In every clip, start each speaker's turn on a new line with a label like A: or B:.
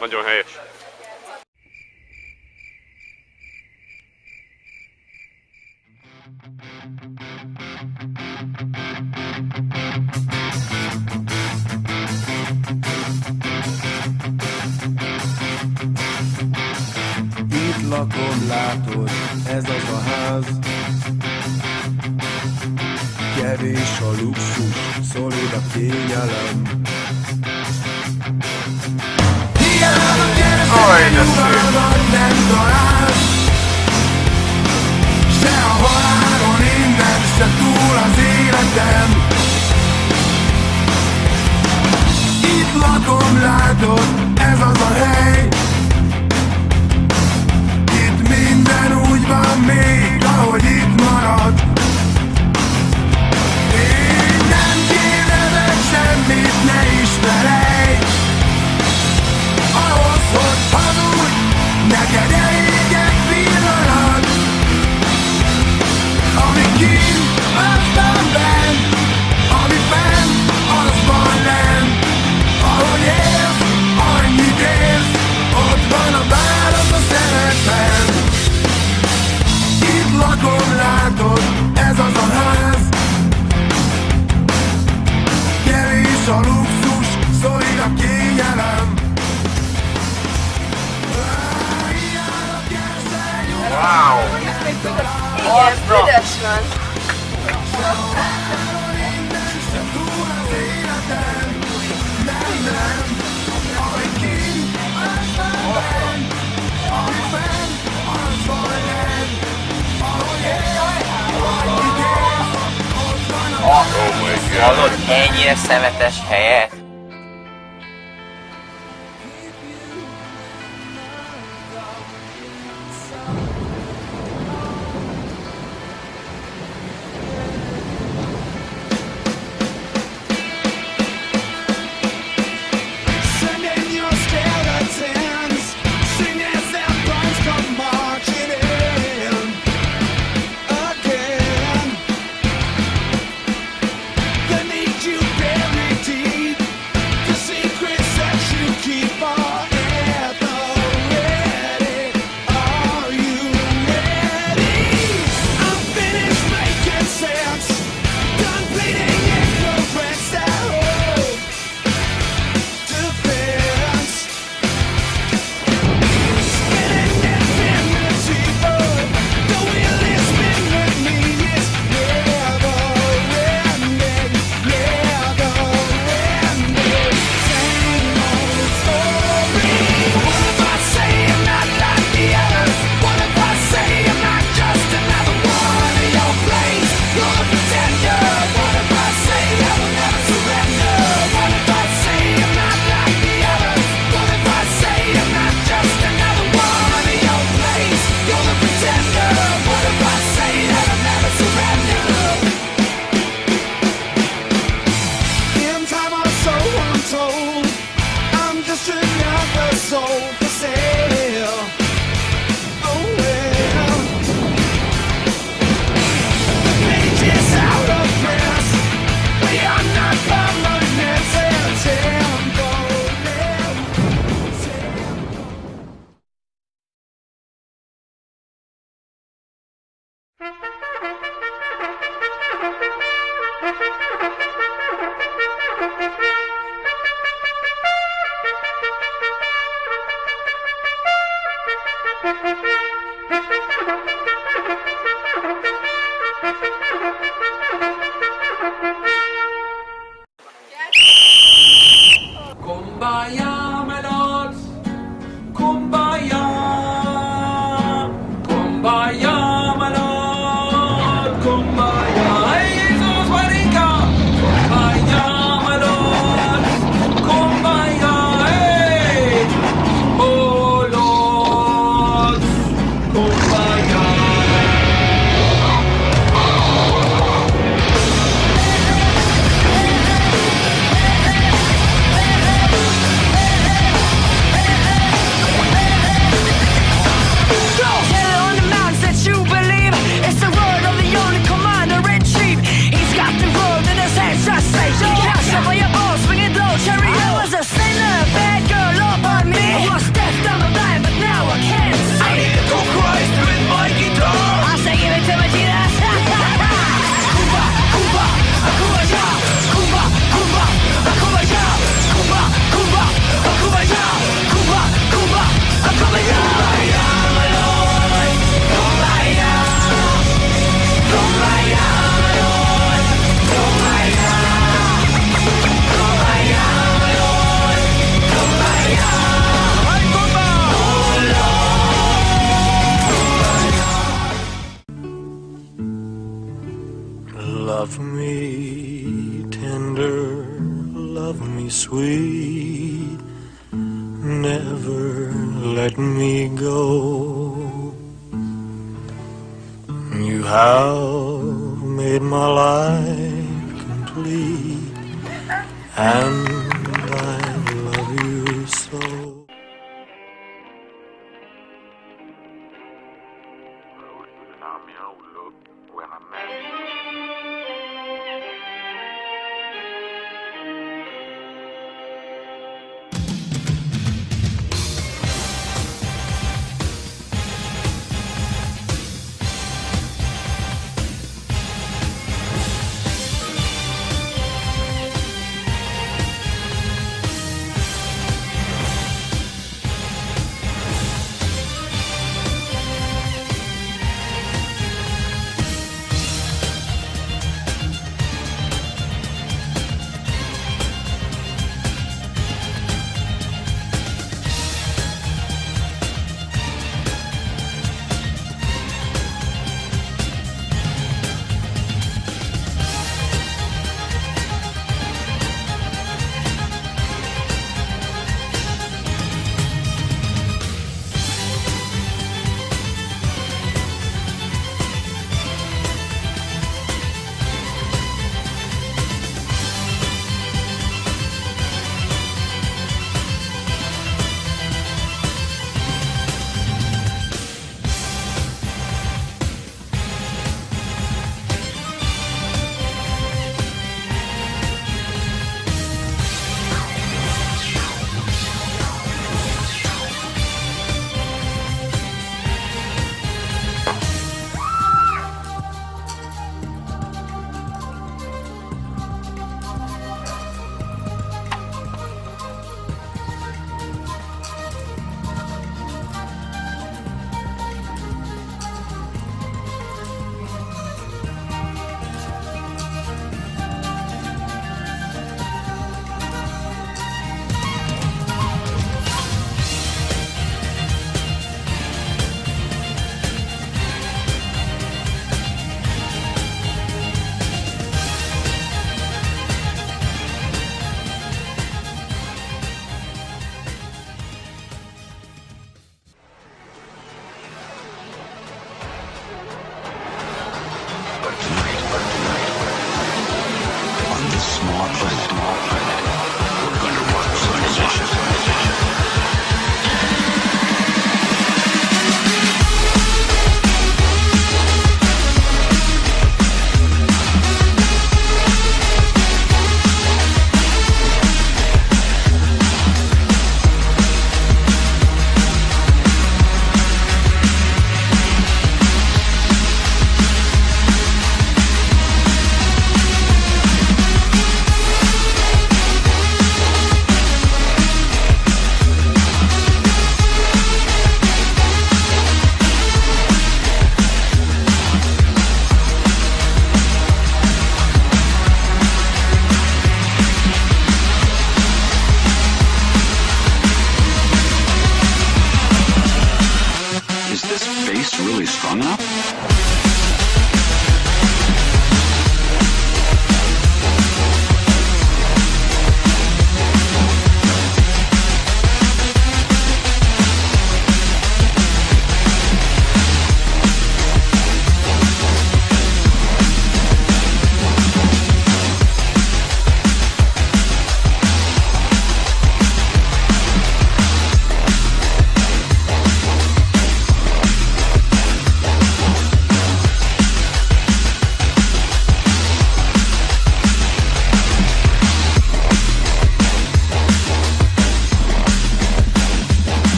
A: Nagyon helyes.
B: Itt lakom, látod, ez az a ház. Kevés a luxus, szolid a kényelem. Nem találsz, se a halálon innen, se túl az életem. Itt lakom, látod, ez az a hely. Itt minden úgy van még, ahogy itt marad. Én nem kérdezek semmit, ne is felejts. Ahhoz, hogy hazudj, neked elég egy pillanat. Ami kint, az van benn, ami fenn, az van lenn. Ahogy élsz, annyit élsz, ott van a válasz a szemedben. Itt lakom, látod, ez az a ház. Kevés a luxus, szolid a kényelem.
A: Wow!
C: Igen, büdös van.
D: Hallod ennyire szemetes helyet?
B: never let me go. You have made my life complete, and I love you so.
A: Really strong enough?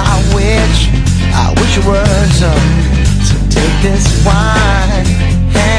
B: this wine.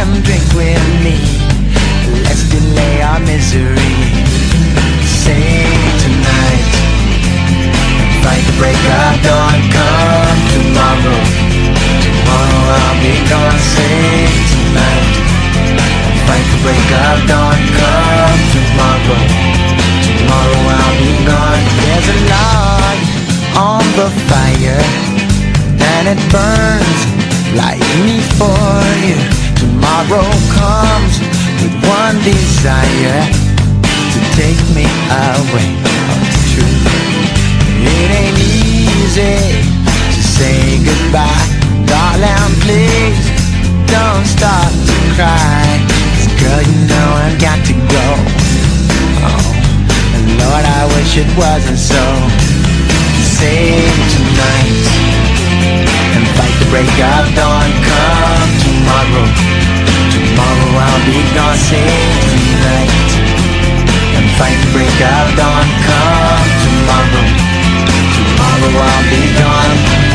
B: a fire and it burns like me for you. Tomorrow comes with one desire, to take me away. Oh, it's true. It ain't easy to say goodbye. Darling, please don't start to cry. 'Cause girl, you know I've got to go. Oh, and Lord, I wish it wasn't so. Save tonight and fight the break of dawn. Come tomorrow, tomorrow I'll be gone. Save tonight and fight the break of dawn. Come tomorrow, tomorrow I'll be gone.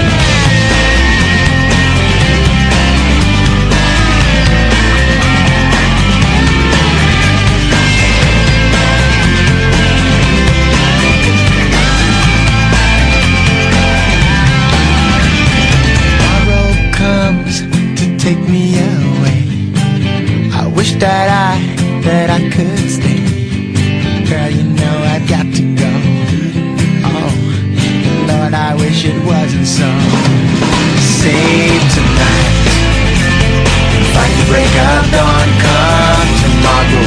B: Take me away. I wish that I could stay. Girl, you know I've got to go. Oh, Lord, I wish it wasn't so. Save tonight and fight the break of dawn. Come tomorrow,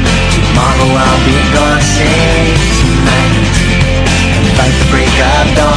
B: tomorrow I'll be gone. Save tonight and fight the break of dawn.